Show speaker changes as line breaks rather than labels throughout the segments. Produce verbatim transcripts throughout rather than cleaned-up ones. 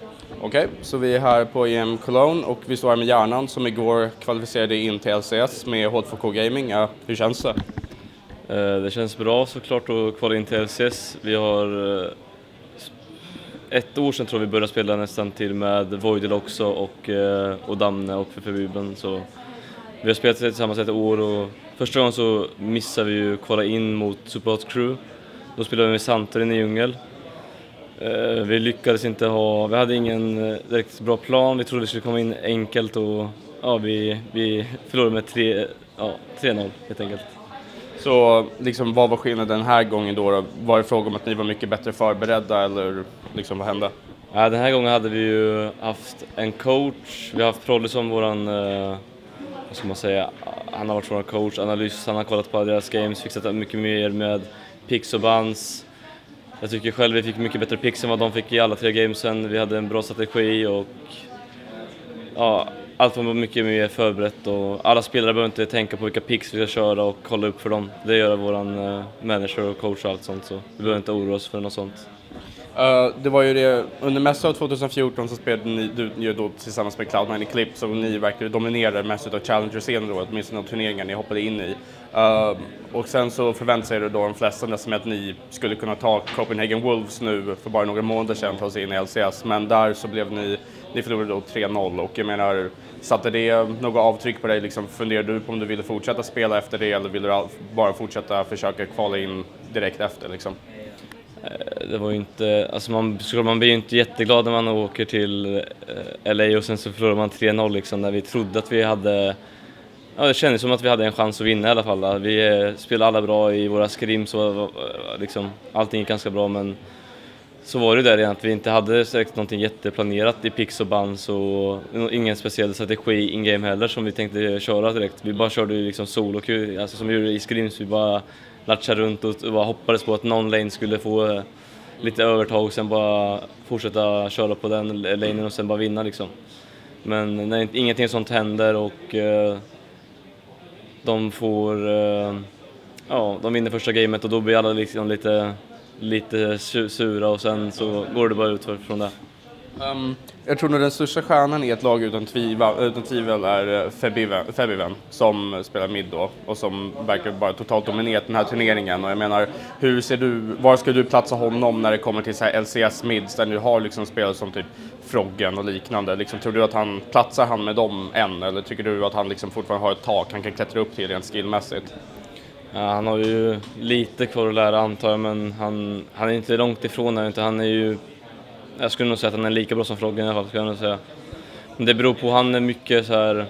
Okej, okay, så vi är här på E M Cologne och vi står här med Hjärnan som igår kvalificerade in till L C S med H två K Gaming. Ja, hur känns det?
Det känns bra såklart att kvala in till L C S. Vi har ett år sedan tror vi började spela nästan till med Voidel också och, och Damne och Feferbuben. Så vi har spelat tillsammans ett år och första gången så missade vi ju kvala in mot Superhot Crew. Då spelade vi med Santorin i djungel. Vi lyckades inte ha, vi hade ingen direkt bra plan. Vi trodde vi skulle komma in enkelt och ja, vi, vi förlorade med tre, ja, tre noll helt enkelt.
Så liksom, vad var skillnaden den här gången då? Var det fråga om att ni var mycket bättre förberedda eller liksom, vad hände?
Ja, den här gången hade vi ju haft en coach. Vi har haft Proddy som våran, eh, vad ska man säga, han har varit våran coach, analys, han har kollat på deras games, fixat mycket mer med picks och bands. Jag tycker själv vi fick mycket bättre picks än vad de fick i alla tre gamesen. Vi hade en bra strategi och ja, allt var mycket mer förberett och alla spelare behöver inte tänka på vilka picks vi ska köra och kolla upp för dem. Det gör våran uh, manager och coach och allt sånt, så vi behöver inte oroa oss för något sånt.
Uh, det var ju det, under mest av tjugo fjorton så spelade ni du, ju då tillsammans med Cloud nine Eclipse och ni verkligen dominerade mest av Challenger-scenen då, åtminstone de turneringar ni hoppade in i. Uh, och sen så förväntade sig då de flesta nästan att ni skulle kunna ta Copenhagen Wolves nu för bara några månader sedan ta sig in i L C S, men där så blev ni, ni förlorade då tre noll och jag menar, satte det något avtryck på dig? Liksom, funderade du på om du ville fortsätta spela efter det eller ville du bara fortsätta försöka kvala in direkt efter liksom?
Det var ju inte, alltså man, man blir ju inte jätteglad när man åker till L A och sen så förlorar man tre noll liksom, när vi trodde att vi hade, ja, det kändes som att vi hade en chans att vinna i alla fall. Vi spelade alla bra i våra scrims så liksom, allting gick ganska bra, men så var det där igen att vi inte hade säkert någonting jätteplanerat i picks och bands och ingen speciell strategi in-game heller som vi tänkte köra direkt. Vi bara körde liksom solo, alltså som vi gjorde i scrims, vi bara latchade runt och bara hoppades på att någon lane skulle få lite övertag och sen bara fortsätta köra på den lanen och sen bara vinna liksom. Men när ingenting sånt händer och uh, de får, uh, ja, de vinner första gamet och då blir alla liksom lite lite sura och sen så går det bara ut från det.
Um, jag tror nog den största stjärnan i ett lag utan tvivel, utan tvivel är Febiven som spelar mid då och som verkar bara totalt dominerat den här turneringen. Och jag menar, hur ser du, var ska du platsa honom när det kommer till så här L C S mids där du har liksom spelare som typ Froggen och liknande? Liksom, tror du att han platsar han med dem än eller tycker du att han liksom fortfarande har ett tak han kan klättra upp till rent skillmässigt?
Ja, han har ju lite kvar att lära antar jag, men han, han är inte långt ifrån där, inte. Han är ju, jag skulle nog säga att han är lika bra som Froggen i alla fall, skulle jag nog säga. Men det beror på, han är mycket så här,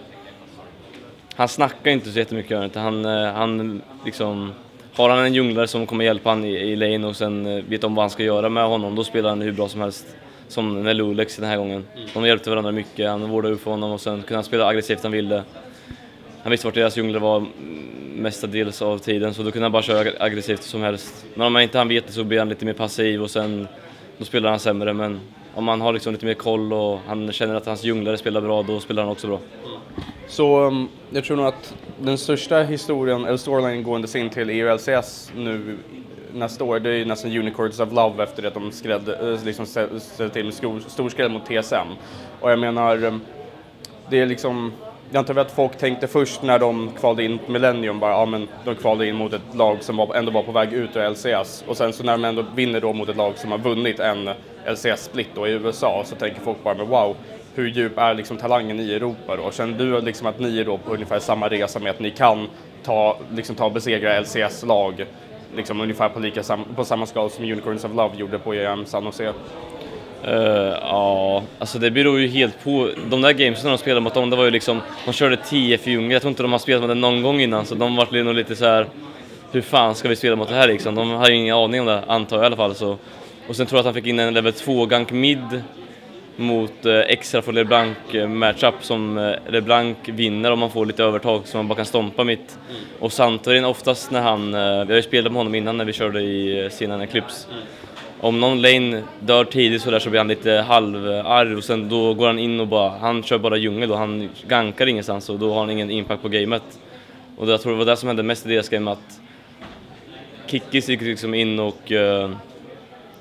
han snackar inte så jättemycket, inte. Han, han liksom, har han en junglare som kommer hjälpa han i, i lane och sen vet om vad han ska göra med honom, då spelar han hur bra som helst. Som med Lulex den här gången. De hjälpte varandra mycket, han vårdade upp för honom och sen kunde han spela aggressivt han ville. Han visste vart deras junglare var mestadels av tiden, så då kunde han bara köra aggressivt som helst. Men om man inte han vet det så blir han lite mer passiv och sen då spelar han sämre. Men om man har liksom lite mer koll och han känner att hans junglare spelar bra, då spelar han också bra.
Så um, jag tror nog att den största historien, eller storyline gående in till E U L C S nu nästa år, det är nästan Unicorns of Love efter att de skrädde, liksom ställde till med skor, stor skrädd mot T S M. Och jag menar, det är liksom, jag antar att folk tänkte först när de kvalade in Millennium bara, ja men de kvalade in mot ett lag som var, ändå var på väg ut ur L C S. Och sen så när de ändå vinner då mot ett lag som har vunnit en L C S-split då i U S A, så tänker folk bara, men wow, hur djup är liksom talangen i Europa då? Känner du liksom att ni är då på ungefär samma resa med att ni kan ta, liksom ta och besegra L C S-lag liksom ungefär på, lika sam på samma skala som Unicorns of Love gjorde på E M San Jose?
Uh, ja, alltså det beror ju helt på. De där gamesen de spelade mot dem, det var ju liksom, de körde tio för Ljunga. Jag tror inte de har spelat med det någon gång innan, så de var nog lite så här, hur fan ska vi spela mot det här liksom? De har ju ingen aning om det, antar jag i alla fall. Så. Och sen tror jag att han fick in en level två gank mid mot eh, extra för LeBlanc eh, matchup som eh, LeBlanc vinner om man får lite övertag så man bara kan stompa mitt. Mm. Och Santorin oftast när han, eh, vi har ju spelat med honom innan när vi körde i eh, Sinan Eclipse. Mm. Om någon lane dör tidigt så där så blir han lite halvarg och sen då går han in och bara, han kör bara djungel och han gankar ingenstans och då har han ingen impact på gamet. Och jag tror det var det som hände mest i deras game, att Kickis gick liksom in och uh,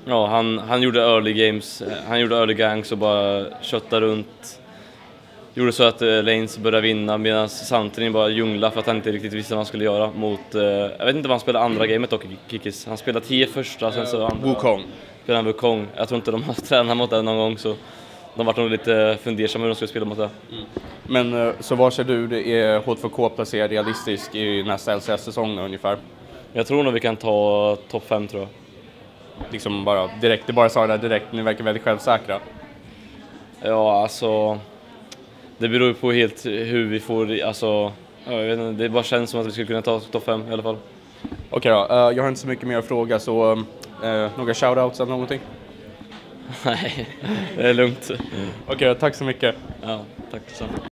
Ja, han, han gjorde early games, han gjorde early gangs och bara köttade runt. Gjorde så att uh, Lanes började vinna medan Santorin bara djungla för att han inte riktigt visste vad han skulle göra mot, uh, jag vet inte vad han spelade andra gamet dock, Kikis. Han spelade tio första, uh, sen så andra.
Wukong.
Spelade han Wukong. Jag tror inte de har tränat mot det någon gång, så de var nog lite fundersamma hur de skulle spela mot det.
Mm. Men uh, så var ser du det är H två K placerad realistisk i nästa L C S-säsong ungefär?
Jag tror nog vi kan ta topp fem, tror jag.
Liksom bara direkt, det bara sa det direkt, ni verkar väldigt självsäkra.
Ja, alltså det beror ju på helt hur vi får, alltså jag vet inte, det bara känns som att vi skulle kunna ta topp fem i alla fall.
Okej då, uh, jag har inte så mycket mer att fråga, så uh, några shoutouts eller någonting?
Nej, det är lugnt.
Okej, tack så mycket.
Ja, tack så.